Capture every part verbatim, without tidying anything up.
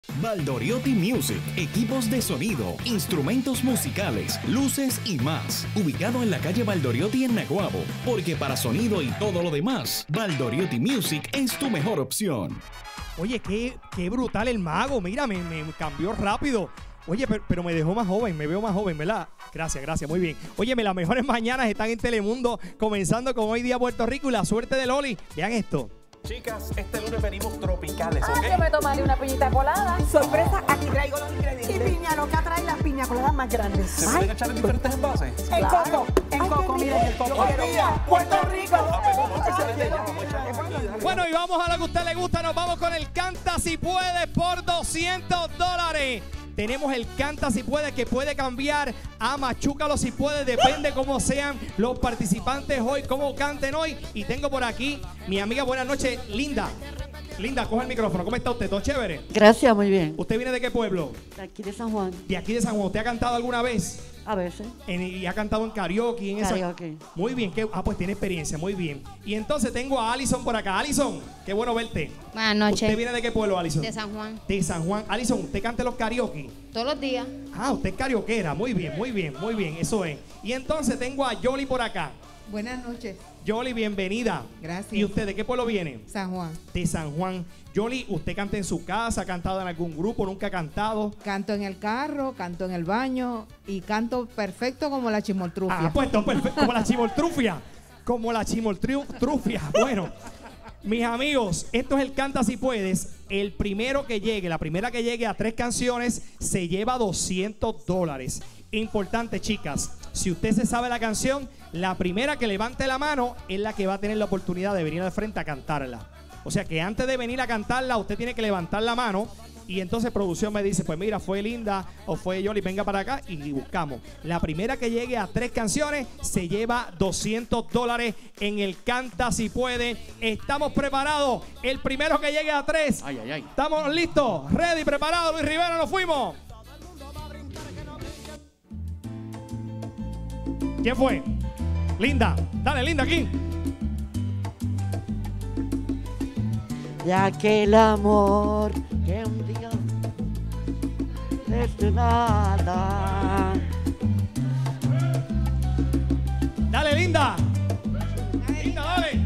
Valdoriotti Music, equipos de sonido, instrumentos musicales, luces y más. Ubicado en la calle Valdoriotti en Naguabo, porque para sonido y todo lo demás, Valdoriotti Music es tu mejor opción. Oye, qué, qué brutal el mago. Mira, me, me cambió rápido. Oye, pero, pero me dejó más joven, me veo más joven, ¿verdad? Gracias, gracias, muy bien. Óyeme, las mejores mañanas están en Telemundo, comenzando con Hoy Día Puerto Rico y la suerte de Loli. Vean esto. Chicas, este lunes venimos tropicales, Ah, ¿ok? yo me tomaré una piñita colada. Sorpresa, aquí traigo los ingredientes. Y piña loca trae las piña coladas más grandes. ¿Se pueden echar en diferentes envases? En Claro. coco, en Ay, coco, qué miren el rico. coco. Hoy día, Puerto Rico. Ah, pues vamos a empezar desde ya, vamos a echarle comida. Bueno, y vamos a lo que a usted le gusta. Nos vamos con el Canta Si Puede por doscientos dólares. Tenemos el Canta Si Puede, que puede cambiar a Machúcalo Si Puede. Depende cómo sean los participantes hoy, cómo canten hoy. Y tengo por aquí mi amiga, buenas noches, Linda. Linda, coge el micrófono. ¿Cómo está usted? ¿Todo chévere? Gracias, muy bien. ¿Usted viene de qué pueblo? De aquí de San Juan, De aquí de San Juan. ¿Usted ha cantado alguna vez? a veces. En- y ha cantado en karaoke. En esa- Karaoke. Muy bien. ¿Qué? Ah, pues tiene experiencia. Muy bien. Y entonces tengo a Alison por acá. Alison, qué bueno verte. Buenas noches. ¿Usted viene de qué pueblo, Alison? De San Juan. De San Juan. Alison, ¿usted canta los karaoke? Todos los días. Ah, usted es karaokeera. Muy bien, muy bien, muy bien. Eso es. Y entonces tengo a Yoli por acá. Buenas noches, Yoli, bienvenida. gracias. ¿Y usted de qué pueblo viene? San Juan. De San Juan. Yoli, ¿usted canta en su casa? ¿Ha cantado en algún grupo? ¿Nunca ha cantado? Canto en el carro, canto en el baño y canto perfecto como la chimoltrufia. Ah, pues está perfecto. Como la chimoltrufia. Como la chimoltrufia. Bueno, mis amigos, esto es el Canta Si Puedes. El primero que llegue, la primera que llegue a tres canciones, se lleva doscientos dólares. Importante, chicas. Si usted se sabe la canción, la primera que levante la mano es la que va a tener la oportunidad de venir al frente a cantarla. O sea que antes de venir a cantarla, usted tiene que levantar la mano. Y entonces producción me dice, pues mira, fue Linda o fue Yoli, venga para acá y buscamos. La primera que llegue a tres canciones se lleva doscientos dólares en el Canta Si Puede. Estamos preparados. El primero que llegue a tres. Ay, ay, ay. ¿Estamos listos? ¿Ready? ¿Preparados? Luis Rivera, nos fuimos. ¿Quién fue? Linda. Dale, Linda, aquí. De aquel amor que un día desde nada. Dale, Linda. Linda, dale.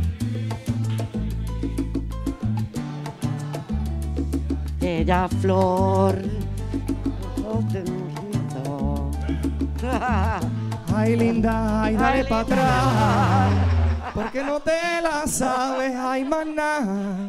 Aquella flor. ojos de un rito. Ay, Linda, ay, dale Ay, para Linda. atrás. Porque no te la sabes, ay, maná.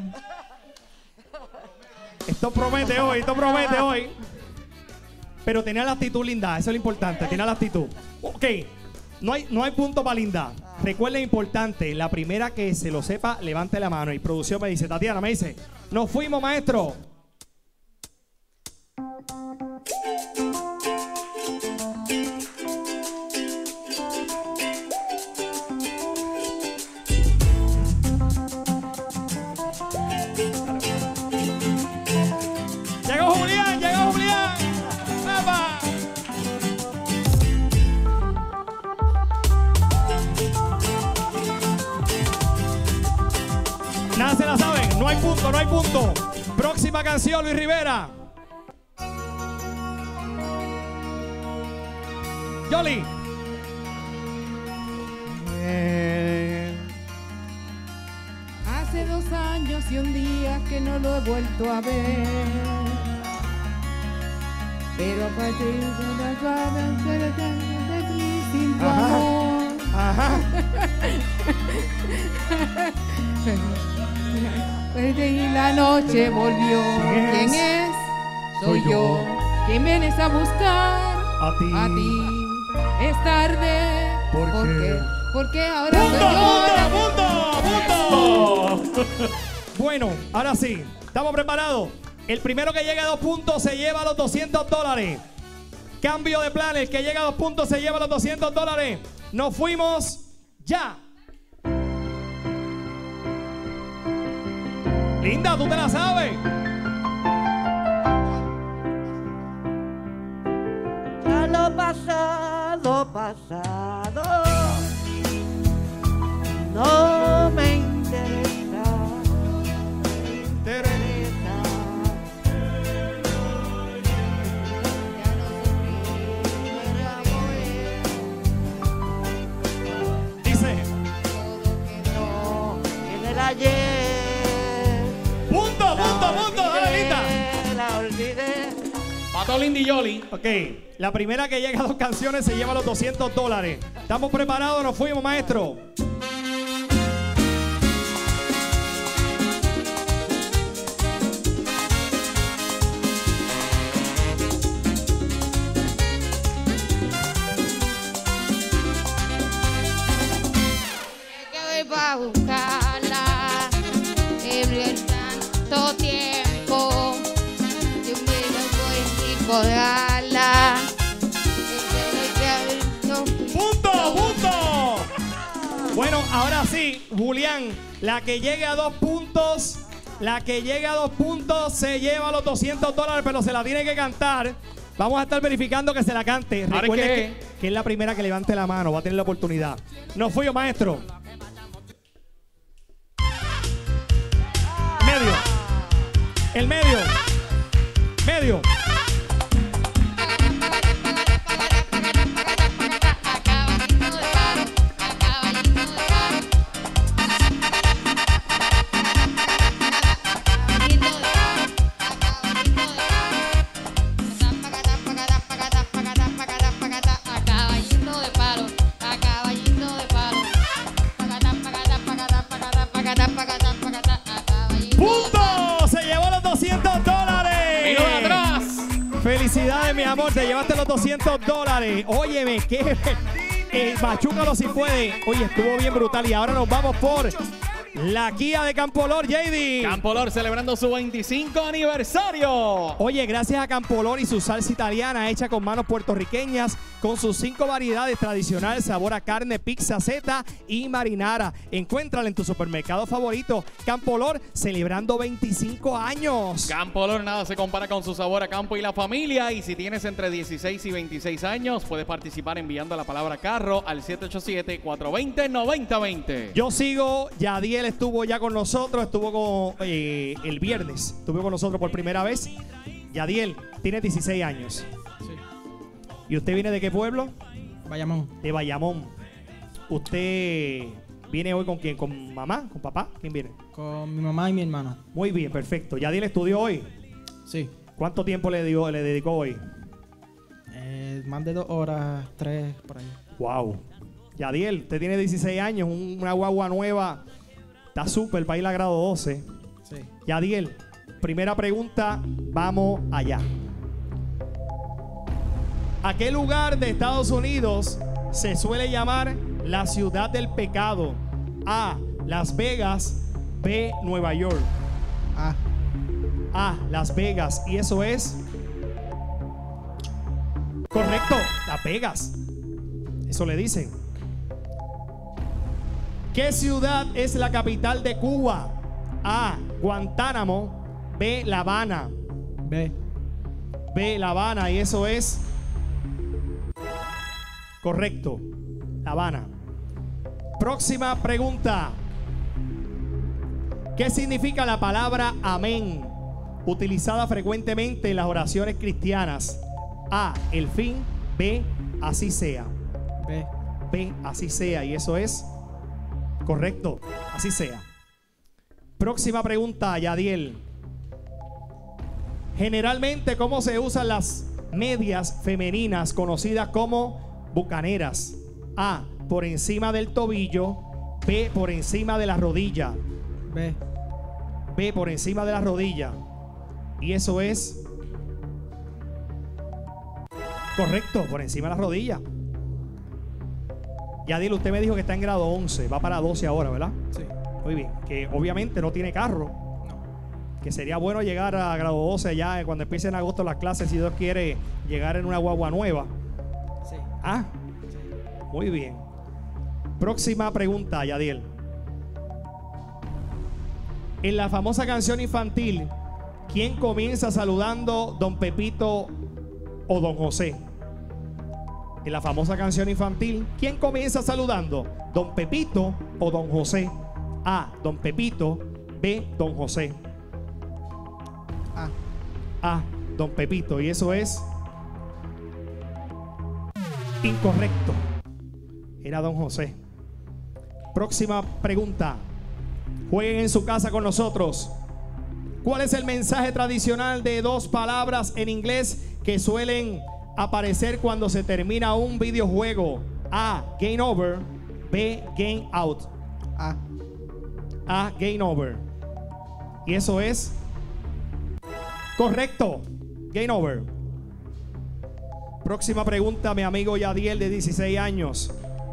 Esto promete hoy, esto promete hoy. Pero tenía la actitud, Linda, eso es lo importante, tenía la actitud. Ok, no hay, no hay punto para Linda. Recuerden, importante, la primera que se lo sepa, levante la mano. Y producción me dice, Tatiana, me dice, nos fuimos, maestro. Llegó Julián, llegó Julián. ¡Epa! Nada se la saben, no hay punto, no hay punto. Próxima canción, Luis Rivera. Yoli. Hace dos años y un día que no lo he vuelto a ver. Pero a partir de las ganas de mí sin tu Ajá. amor. Ajá. Y la noche volvió. ¿Quién es? ¿Quién es? Soy Soy yo. yo. ¿Quién vienes a buscar? A ti. A ti. Es tarde. ¿Por ¿Por qué? qué? Porque ahora ¡Punto, soy yo. punto, punto, punto! Bueno, ahora sí, estamos preparados. El primero que llegue a dos puntos se lleva los doscientos dólares. Cambio de planes, el que llega a dos puntos se lleva los doscientos dólares. Nos fuimos ya. Linda, tú te la sabes. Ya lo pasado, pasado. No me interesa. Interesa. Mató Lindy Yoli. Ok, la primera que llega a dos canciones se lleva los doscientos dólares. ¿Estamos preparados? Nos fuimos, maestro. A buscarla en tanto tiempo yo me lo voy a encodarla. ¡Punto! ¡Punto! Bueno, ahora sí, Julián, la que llegue a dos puntos, la que llegue a dos puntos se lleva los doscientos dólares, pero se la tiene que cantar. Vamos a estar verificando que se la cante. Recuerde que, que es la primera que levante la mano, va a tener la oportunidad. Nos fui, maestro. Medio. El medio. Medio. Felicidades, mi amor, te llevaste los doscientos dólares. Óyeme, que eh, machúcalo si puede. Oye, estuvo bien brutal. Y ahora nos vamos por la Kia de Campolor, J D. Campolor celebrando su veinticinco aniversario. Oye, gracias a Campolor y su salsa italiana hecha con manos puertorriqueñas, con sus cinco variedades tradicionales, sabor a carne, pizza, zeta y marinara. Encuéntrala en tu supermercado favorito. Campolor celebrando veinticinco años. Campolor nada se compara con su sabor a campo y la familia. Y si tienes entre dieciséis y veintiséis años, puedes participar enviando la palabra carro al siete ocho siete, cuatro dos cero, nueve cero dos cero. Yo sigo, Yadiel estuvo ya con nosotros, estuvo con, eh, el viernes, estuvo con nosotros por primera vez. Yadiel, tiene dieciséis años. Sí. ¿Y usted viene de qué pueblo? Bayamón. De Bayamón. ¿Usted viene hoy con quién? ¿Con mamá? ¿Con papá? ¿Quién viene? Con mi mamá y mi hermano. Muy bien, perfecto. ¿Yadiel estudió hoy? Sí. ¿Cuánto tiempo le, dio, le dedicó hoy? Eh, más de dos horas, tres, por ahí. Wow. Yadiel, usted tiene dieciséis años, un, una guagua nueva. Está súper para ir a grado doce. Sí. Yadiel, primera pregunta, vamos allá. ¿A qué lugar de Estados Unidos se suele llamar la ciudad del pecado? A, Las Vegas. B, Nueva York. A. A, Las Vegas. Y eso es correcto, Las Vegas. Eso le dicen. ¿Qué ciudad es la capital de Cuba? A, Guantánamo. B, La Habana. B. B, La Habana. Y eso es correcto, La Habana. Próxima pregunta. ¿Qué significa la palabra amén, utilizada frecuentemente en las oraciones cristianas? A, el fin. B, así sea. B. B, así sea. Y eso es correcto, así sea. Próxima pregunta, Yadiel. Generalmente, ¿cómo se usan las medias femeninas conocidas como bucaneras? A, por encima del tobillo. B, por encima de la rodilla. B. B, por encima de la rodilla. Y eso es correcto, por encima de la rodilla. Yadiel, usted me dijo que está en grado once, va para doce ahora, ¿verdad? Sí. Muy bien, que obviamente no tiene carro. No. Que sería bueno llegar a grado doce ya cuando empiecen en agosto las clases, si Dios quiere, llegar en una guagua nueva. Sí. Ah, Sí. muy bien. Próxima pregunta, Yadiel. En la famosa canción infantil, ¿quién comienza saludando Don Pepito o Don José? En la famosa canción infantil, ¿quién comienza saludando? ¿Don Pepito o Don José? A, Don Pepito. B, Don José. A. A, Don Pepito. Y eso es incorrecto. Era Don José. Próxima pregunta. Jueguen en su casa con nosotros. ¿Cuál es el mensaje tradicional de dos palabras en inglés que suelen aparecer cuando se termina un videojuego? A. Game over. B. Game out. A. A. Game over. Y eso es correcto. Game over. Próxima pregunta, mi amigo Yadiel, de dieciséis años.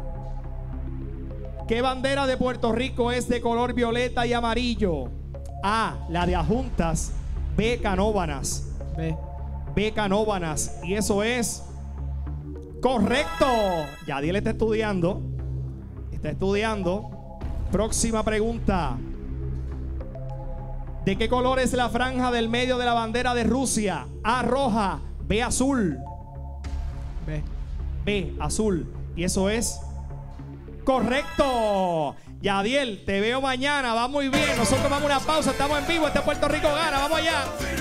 ¿Qué bandera de Puerto Rico es de color violeta y amarillo? A. La de Adjuntas. B. Canóvanas. B. B. Canóvanas. Y eso es correcto. Yadiel está estudiando. Está estudiando. Próxima pregunta. ¿De qué color es la franja del medio de la bandera de Rusia? A. Roja. B. Azul. B. B. Azul. Y eso es correcto. Yadiel, te veo mañana. Va muy bien. Nosotros vamos a una pausa. Estamos en vivo. Este Puerto Rico gana. Vamos allá.